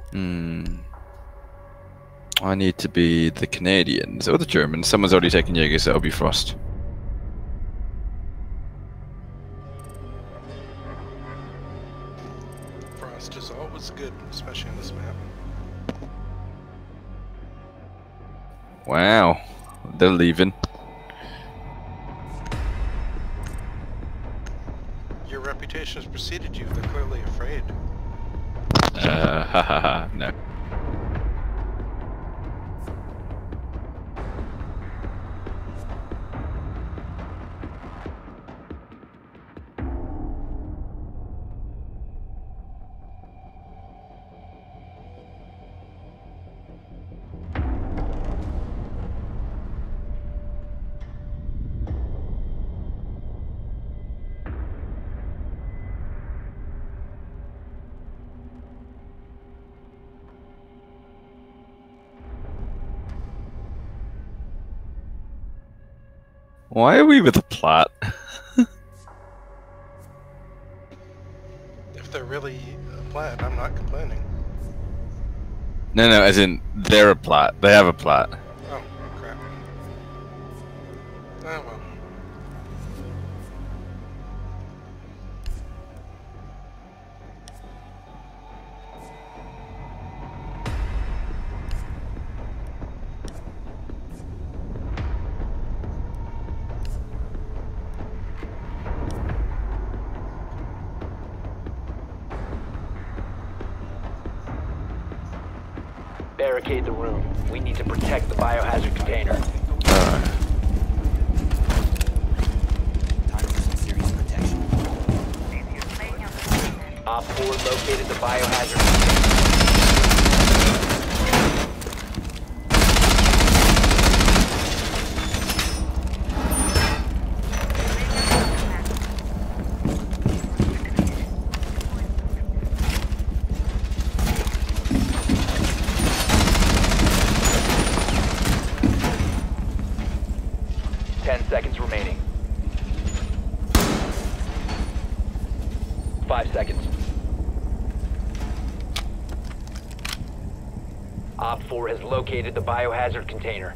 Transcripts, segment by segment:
I need to be the Canadians or the Germans. Someone's already taken Jaeger, so it'll be Frost. Frost is always good, especially on this map. Wow, they're leaving. Your reputation has preceded you. They're clearly afraid. Hahaha, no. Why are we with a plot? If they're really planned, I'm not complaining. No, as in, they're a plot. They have a plot. Oh, crap. Oh, well. Barricade the room. We need to protect the biohazard container. Alright. Op 4 located the biohazard container. 10 seconds remaining. 5 seconds. Op 4 has located the biohazard container.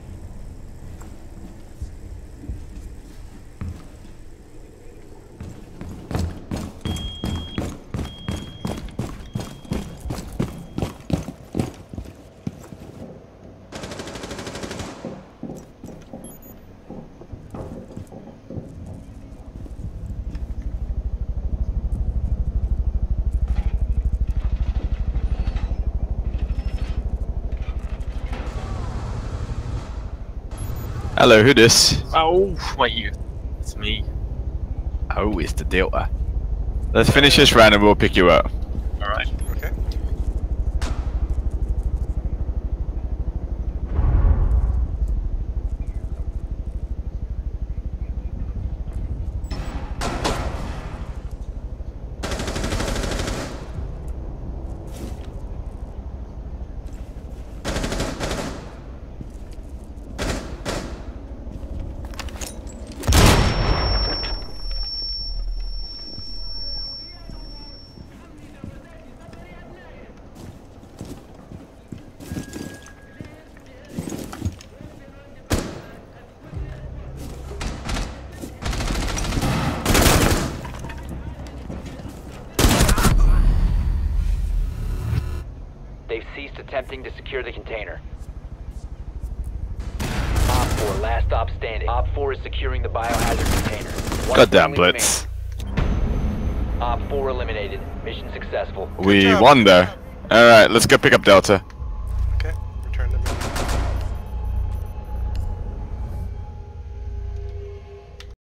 Hello, who this? Oh, mate, it's me. Oh, it's the Delta. Let's finish this round and we'll pick you up. Alright. Okay. They've ceased attempting to secure the container. Op 4, last stop standing. Op 4 is securing the biohazard container. One Goddamn friendly Blitz. remaining. Op 4 eliminated. Mission successful. We job. won though. Alright, let's go pick up Delta.